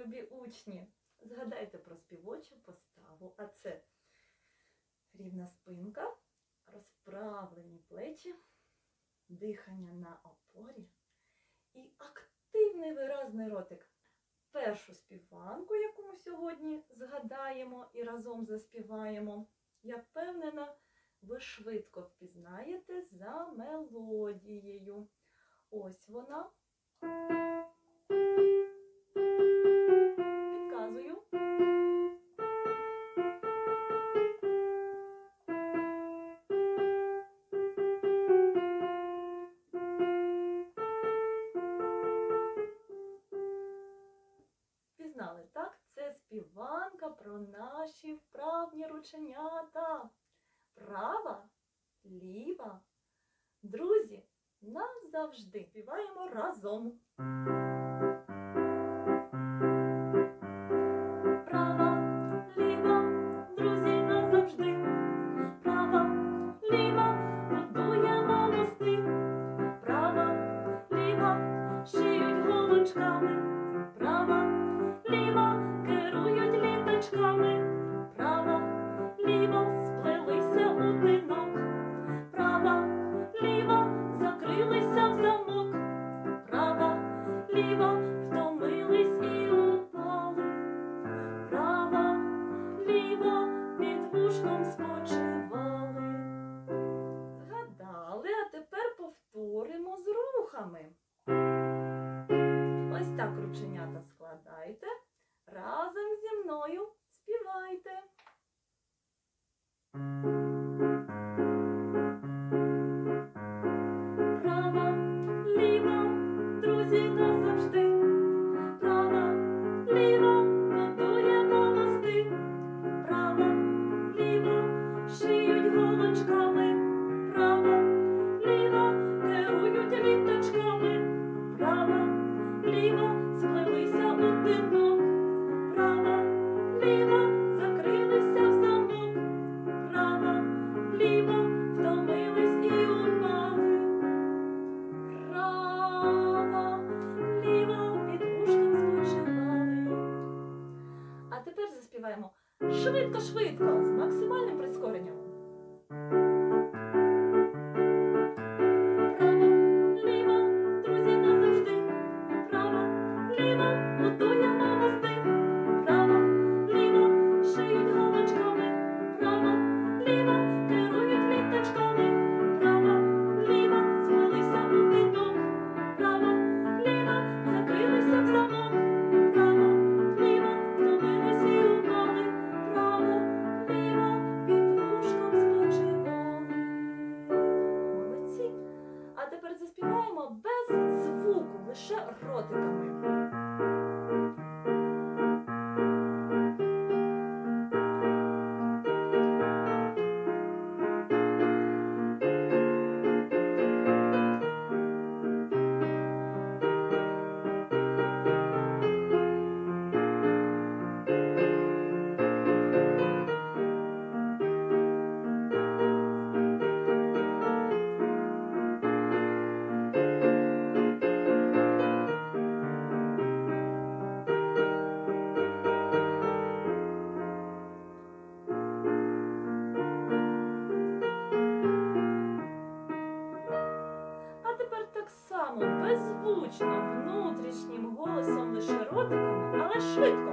любі учні, згадайте про співочу поставу, а це рівна спинка, розправлені плечі, дихання на опорі і активний виразний ротик. Першу співанку, яку ми сьогодні згадаємо і разом заспіваємо, я впевнена, ви швидко впізнаєте за мелодією. Ось вона. Підказую. Пізнали, так? Це співанка про наші вправні рученята. Права, ліва. Друзі, назавжди співаємо разом. Права, ліва, друзі, назавжди. Права, ліва, будуємо мости. Права, ліва, шиють голочками. Права, ліва, керують літачками. Права, ліва, сплелися у тинок. Права, ліва, закрилися в замок. Права, ліва, втомились і упали. Права, ліва, під вушком спочивали. Згадали, а тепер повторимо з рухами. Ось так рученята складайте. Разом зі мною співайте. Права, ліва, друзі, назавжди. Права, ліва, будуємо мости. Права, ліва, шиють голочками. Права, ліва, керують літачками. Права, ліва, сплелися у тинок. Права, ліва, закрилися в замок. Права, ліва, втомились і упали. Права, ліва, під вушком спочивали. А тепер заспіваємо швидко-швидко, з максимальним прискоренням. Права, ліва, друзі, назавжди. Права, ліва, будуємо мости. Права, ліва, шиють голочками. Права, ліва, керують літачками. Права, ліва, сплелися у тинок. Права, ліва, закрилися в замок. Права, ліва, втомились і упали. Права, ліва, під вушком спочивали. Молодці! А тепер заспіваємо без звуку, лише ротиками. Беззвучно, внутрішнім голосом, лише ротиками, але швидко.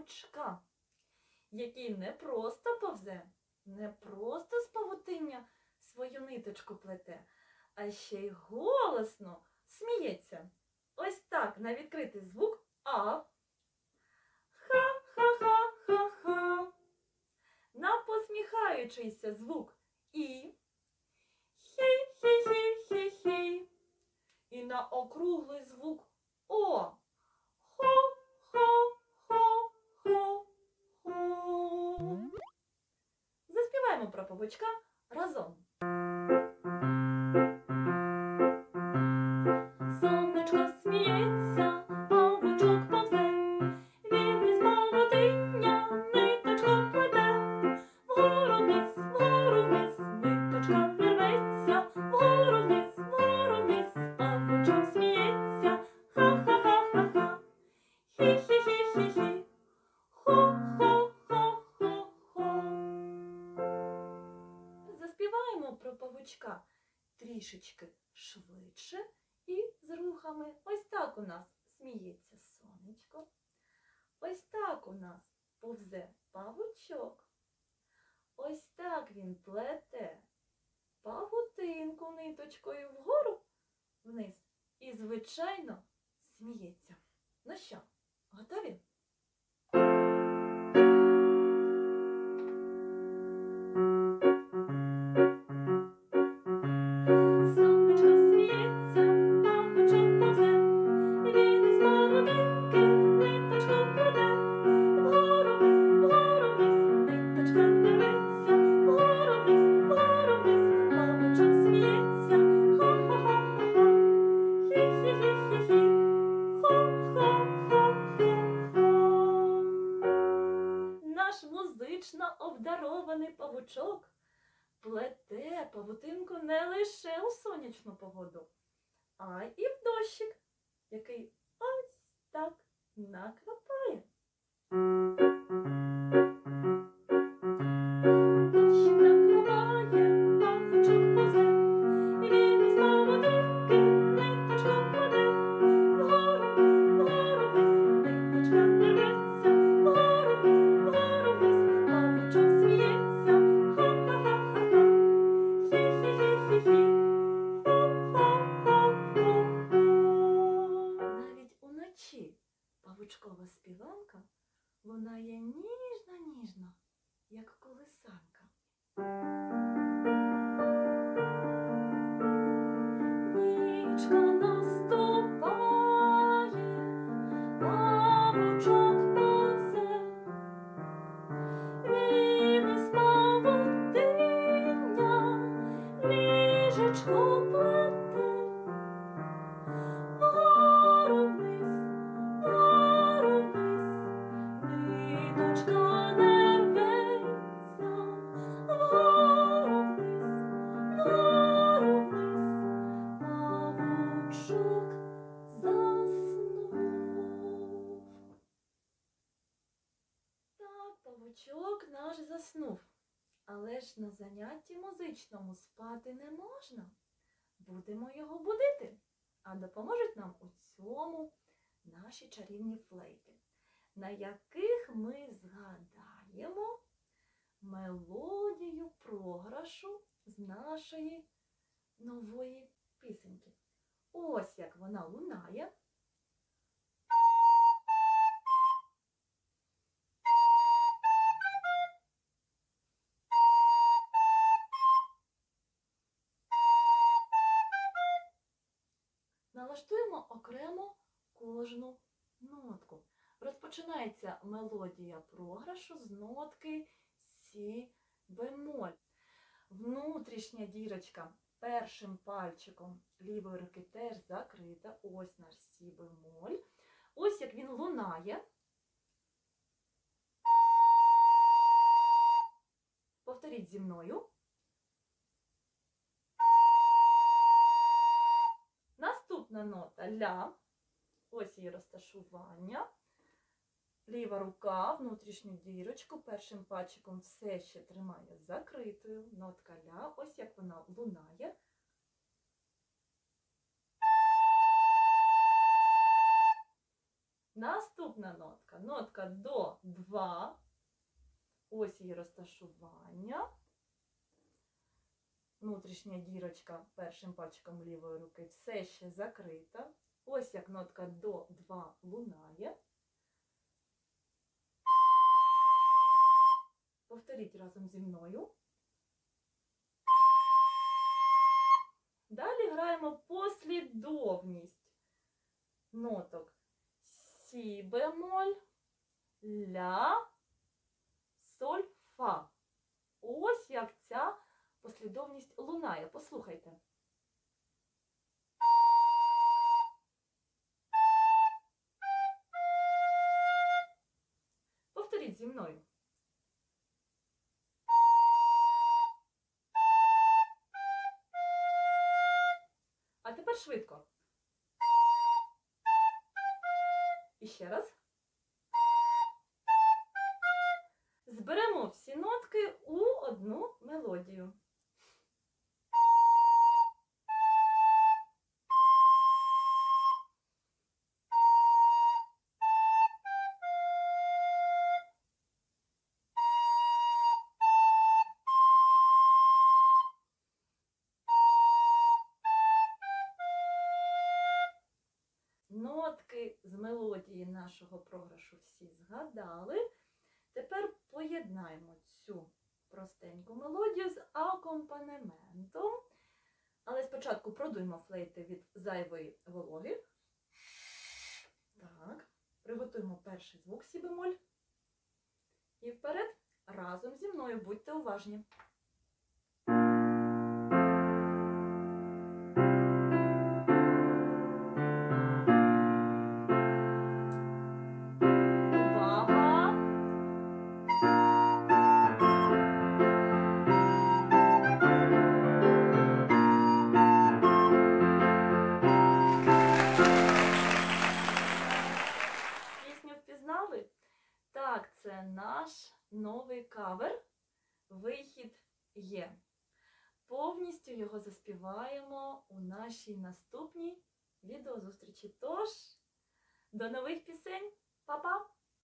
павучка, який не просто повзе, не просто з павутиння свою ниточку плете, а ще й голосно сміється. Ось так на відкритий звук А. Ха-ха-ха-ха-ха. На посміхаючийся звук І. Хі-хі-хі-хі-хі. І на округлий звук О. Хо-хо-хо-хо. Заспіваємо про павучка разом. Сонечко сміється, павучок повзе, він із павутиння ниточку плете. Вгору вниз, ниточка не рветься, вгору вниз, павучок сміється. Ха-ха-ха-ха-ха, хі-хі-хі-хі-хі, хо-хо-хо-хо-хо. Заспіваємо про павучка трішечки швидше і з рухами. Ось так у нас сміється сонечко. Ось так у нас повзе павучок. Ось так він плете павутинку ниточкою вгору, вниз і, звичайно, сміється. Ну що, готові? Сонечко сміється, павучок повзе, він із павутинки ниточку плете. Вгору вниз, ниточка не рветься, вгору вниз, павучок сміється. Ха-ха-ха-ха-ха, хі-хі-хі-хі-хі, хо-хо-хо-хо-хо. Наш музично обдарований павучок плете павутинку не лише у сонячну погоду, а і в дощик, який ось так накрапає. Дощик накрапає, павучок повзе, він із павутинки ниточку плете. Вгору вниз, ниточка не рветься, вгору вниз, павучок сміється. Ха-ха-ха-ха-ха, хі-хі-хі-хі-хі, хо-хо-хо-хо-хо. Навіть уночі павучкова співанка лунає ніжно-ніжно, як колисанка. Нічка наступає, павучок повзе, він із павутиння ліжечко плете. Вгору вниз, ниточка не рветься, вгору вниз, павучок заснув. Так, павучок наш заснув, але ж на занятті музичному спати не можна. Будемо його будити. А допоможуть нам у цьому наші чарівні флейти, на яких ми згадаємо мелодію програшу з нашої нової пісеньки. Ось як вона лунає. Налаштуємо окремо кожну нотку. Розпочинається мелодія програшу з нотки Сі бемоль. Внутрішня дірочка першим пальчиком лівої руки теж закрита. Ось наш Сі бемоль. Ось як він лунає. Повторіть зі мною. Наступна нота ля. Ось її розташування. Ліва рука, внутрішню дірочку, першим пальчиком все ще тримає закритою. Нотка ля, ось як вона лунає. Наступна нотка. Нотка до 2. Ось її розташування. Внутрішня дірочка першим пальчиком лівої руки все ще закрита. Ось як нотка до 2 лунає. Повторіть разом зі мною. Далі граємо послідовність ноток сі бемоль, ля, соль, фа. Ось як ця послідовність лунає. Послухайте. Повторіть зі мною. А тепер швидко. І ще раз. Зберемо всі нотки у одну мелодію. Нотки з мелодії нашого програшу всі згадали. Тепер поєднаємо цю простеньку мелодію з акомпанементом. Але спочатку продуймо флейти від зайвої вологи. Так, приготуємо перший звук сі бемоль. І вперед, разом зі мною, будьте уважні. Так, це наш новий кавер. Вихід є. Повністю його заспіваємо у нашій наступній відеозустрічі. Тож, до нових пісень. Па-па!